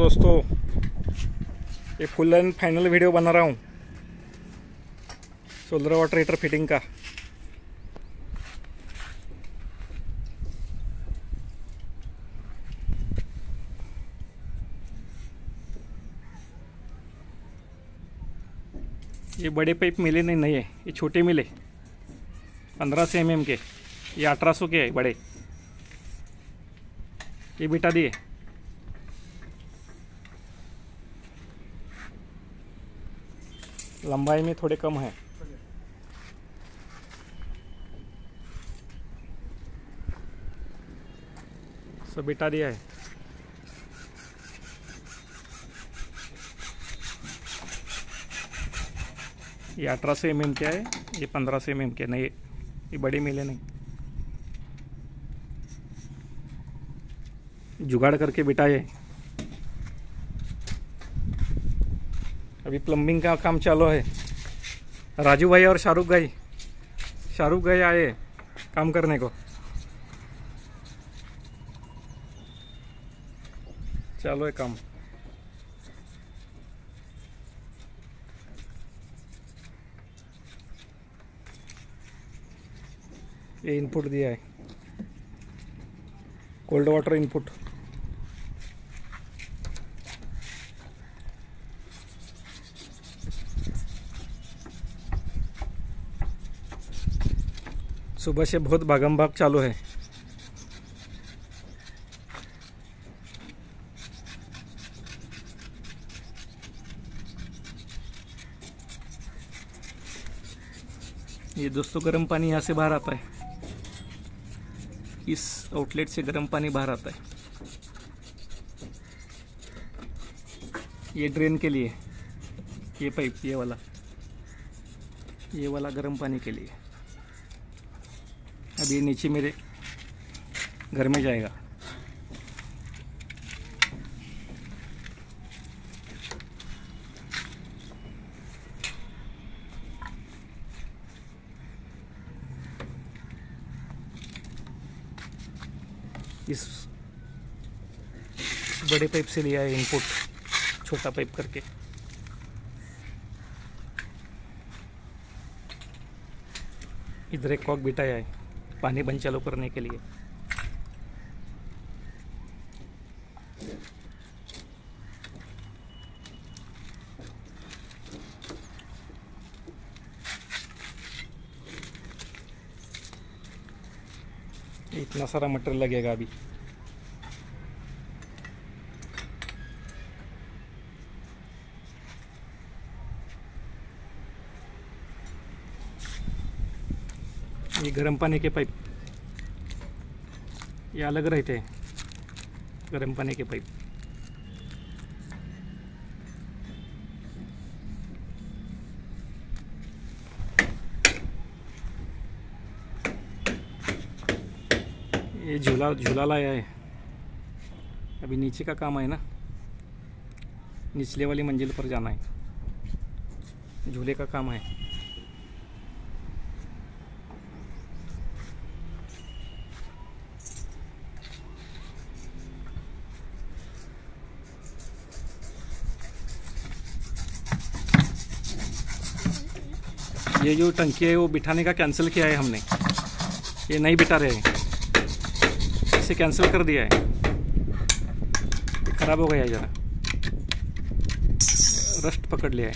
दोस्तों, ये full and final video बना रहा हूँ सोलर वाटर हीटर फिटिंग का। ये बड़े पाइप मिले नहीं है, ये छोटे मिले 1500 mm के। ये 1800 के है बड़े, ये बिठा दिए। लंबाई में थोड़े कम है। सब बिठा दिया है। ये 1800 mm के है, ये 1500 mm के नहीं, ये बड़े मिले नहीं। जुगाड़ करके बिठाए। अभी प्लम्बिंग का काम चालू है। राजू भाई और शाहरुख भाई आए काम करने को। चालू है काम। ये इनपुट दिया है, कोल्ड वाटर इनपुट। सुबह से बहुत भागम भाग चालू है। ये दोस्तों गर्म पानी यहाँ से बाहर आता है, इस आउटलेट से गर्म पानी बाहर आता है। ये ड्रेन के लिए, ये पाइप, ये वाला गर्म पानी के लिए। अब ये नीचे मेरे घर में जाएगा। इस बड़े पाइप से लिया है इनपुट, छोटा पाइप करके। इधर एक कॉक बिठाया है पानी बंद चालू करने के लिए। इतना सारा मटेरियल लगेगा अभी। ये गर्म पानी के पाइप, ये अलग रहते हैं गर्म पानी के पाइप। ये झूला लाया है। अभी नीचे का काम है ना, निचले वाली मंजिल पर जाना है, झूले का काम है। ये जो टंकी है वो बिठाने का कैंसिल किया है हमने, ये नहीं बिठा रहे हैं, इसे कैंसिल कर दिया है। खराब हो गया है, जरा रस्ट पकड़ लिया है।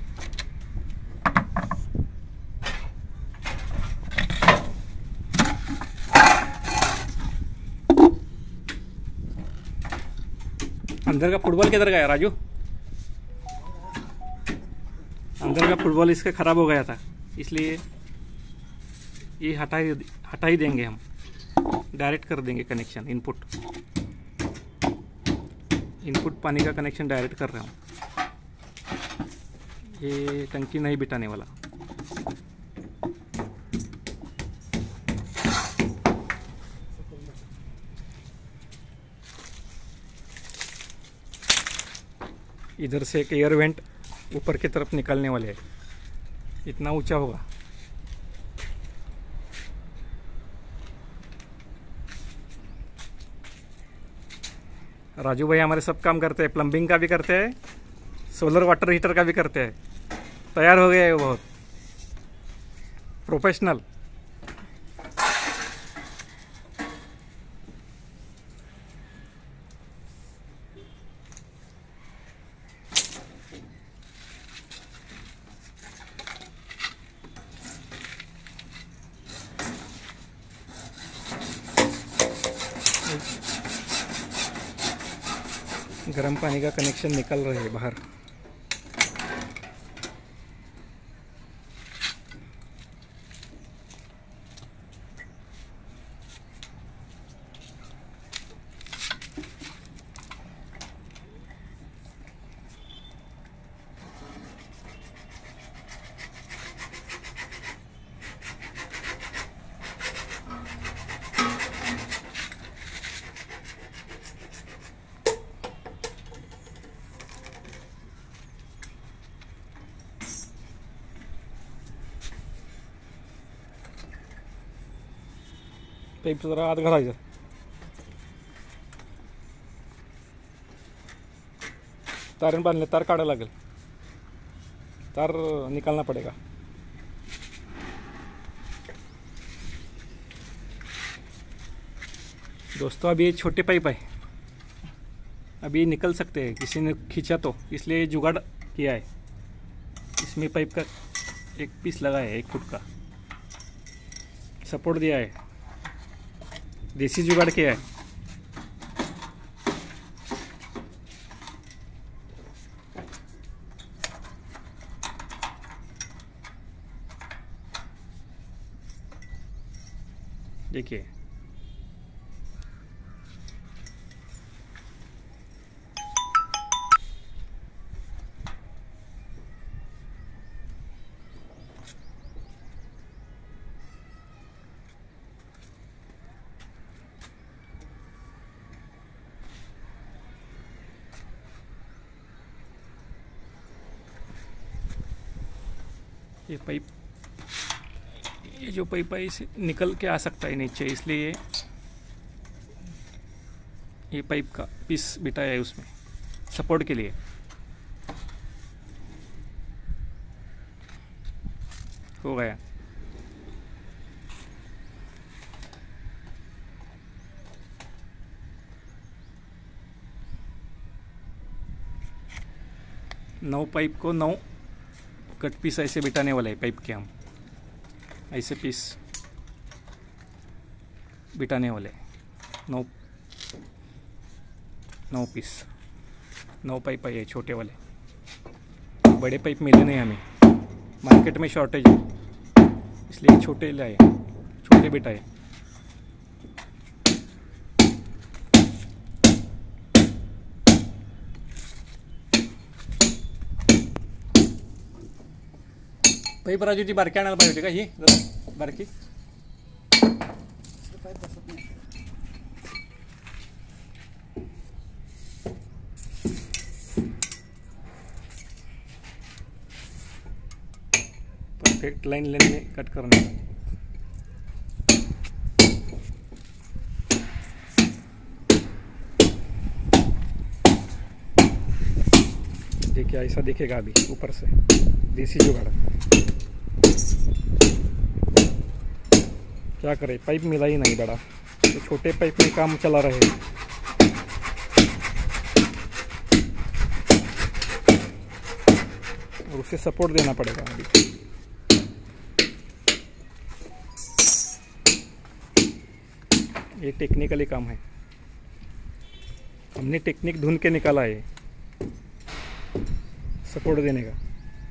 अंदर का फुटबॉल किधर गया राजू? अंदर का फुटबॉल इसका खराब हो गया था, इसलिए ये हटा ही देंगे हम। डायरेक्ट कर देंगे कनेक्शन। इनपुट पानी का कनेक्शन डायरेक्ट कर रहा हूँ। ये टंकी नहीं बिठाने वाला। इधर से एक एयर वेंट ऊपर की तरफ निकलने वाले हैं, इतना ऊंचा होगा। राजू भाई हमारे सब काम करते हैं, प्लम्बिंग का भी करते हैं, सोलर वाटर हीटर का भी करते हैं। तैयार हो गया है वो बहुत प्रोफेशनल। गर्म पानी का कनेक्शन निकल रहा है बाहर। पाईप जरा आत घालायचं, तारण बांधले, तार काढायला लागेल, तार निकालना पड़ेगा। दोस्तों अभी ये छोटे पाइप है, अभी निकल सकते हैं, किसी ने खींचा तो इसलिए जुगाड़ किया है। इसमें पाइप का एक पीस लगा है, 1 फुट का सपोर्ट दिया है, देसी जुगाड़ किया है। देखिए ये पाइप, ये जो पाइप है इसे निकल के आ सकता है नीचे, इसलिए ये पाइप का पीस बिठाया है उसमें सपोर्ट के लिए। हो गया। नौ पाइप को 9 कट पीस ऐसे बिठाने वाला है पाइप के, हम ऐसे पीस बिठाने वाले 9 पीस, 9 पाइप है ये छोटे वाले। बड़े पाइप मिले नहीं हमें, मार्केट में शॉर्टेज है, इसलिए छोटे लाए, छोटे बिठाए। पाईप राजूची बारकी आणायला पाहिजे का, ही बारकी परफेक्ट लाइन लेने में कट करने। देखिए ऐसा दिखेगा अभी ऊपर से, देसी जुगाड़। क्या करे, पाइप मिला ही नहीं बड़ा, तो छोटे पाइप में काम चला रहे। और उसे सपोर्ट देना पड़ेगा अभी। ये टेक्निकली काम है, हमने टेक्निक ढूंढ के निकाला है सपोर्ट देने का।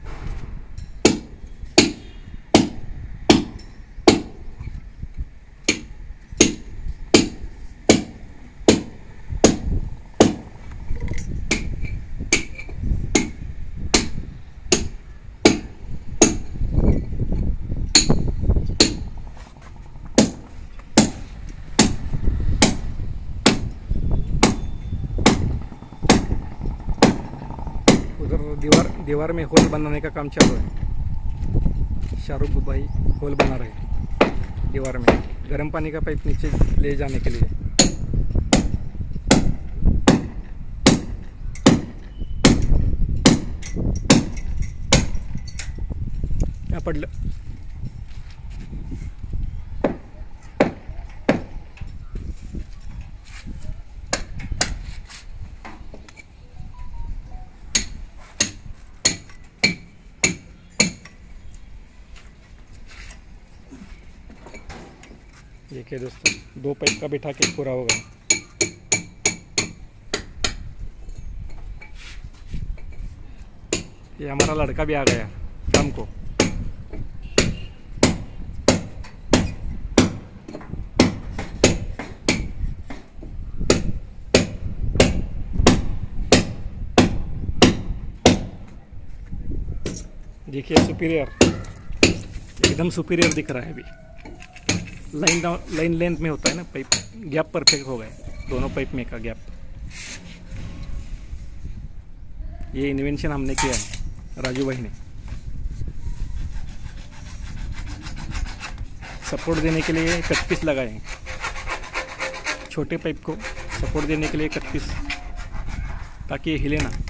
दीवार में होल बनाने का काम चालू है। शाहरुख भाई होल बना रहे हैं दीवार में, गर्म पानी का पाइप नीचे ले जाने के लिए। पडलं. देखिए दोस्तों, 2 पाइप का बिठा के पूरा होगा. ये हमारा लड़का भी आ गया काम को. देखिए सुपीरियर, एकदम सुपीरियर दिख रहा है. अभी लाइन लेंथ में होता है ना पाइप, गैप परफेक्ट हो गए दोनों पाइप में का गैप. ये इन्वेंशन हमने किया है राजू भाई ने. सपोर्ट देने के लिए कट पीस लगाए हैं. छोटे पाइप को सपोर्ट देने के लिए कट पीस, ताकि ये हिले ना.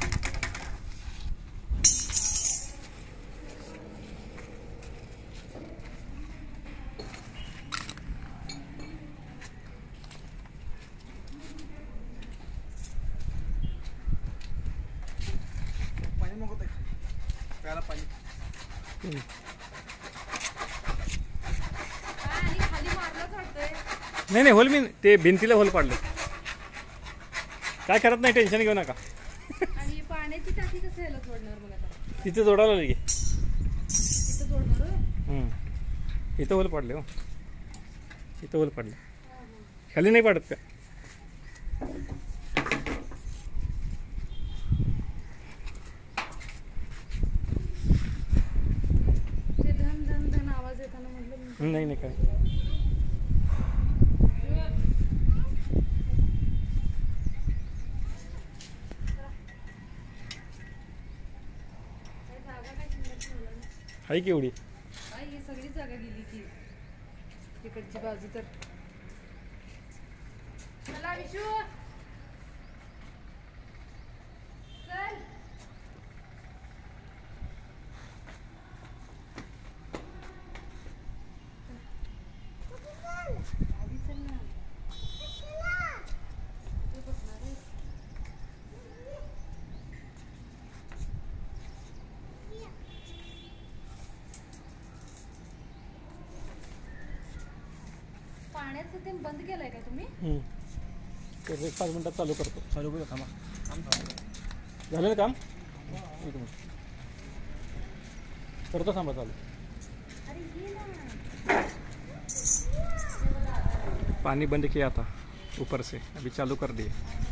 नाही नाही, होल मी ते भिंतीला होल पाडले. काय करत नाही, टेन्शन घेऊ नका. आणि पाण्याची टाकी कसं याला जोडणार मग आता? तिथे जोडायला लगे. इथं जोडणार? इथं होल पाडले. हो, इथं होल पाडले. खाली नाही पाडत का? ते धन धन धन आवाज येताना म्हटलं. नाही नाही, काय आहे की एवढी. ही सगळी जागा गेली की तिकडची बाजू तर. चला विशू, चल. आधी चल ना. तू बसणार आहेस? पाण्याचं ते बंद केलंय का तुम्ही? ते 5 मिनिटात चालू करतो. चालू करू. थांबा, झालं ना काम? एक मिनिट करतो, थांबा चालू. अरे ये ना. पानी बंद किया था ऊपर से, अभी चालू कर दिए.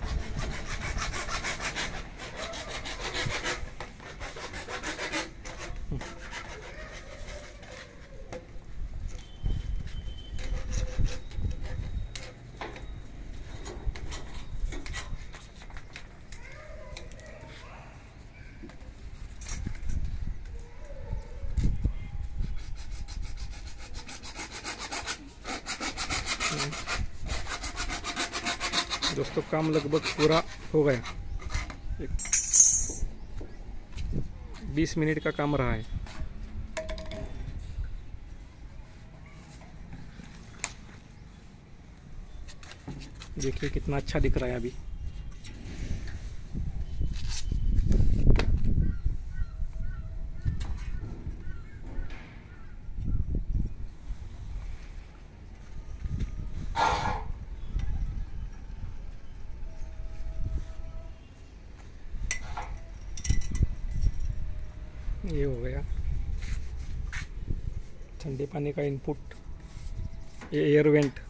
दोस्तों काम लगभग पूरा हो गया. 20 मिनट का काम रहा है. देखिए कितना अच्छा दिख रहा है अभी. ये हो गया ठंडे पानी का इनपुट, ये एयर वेंट.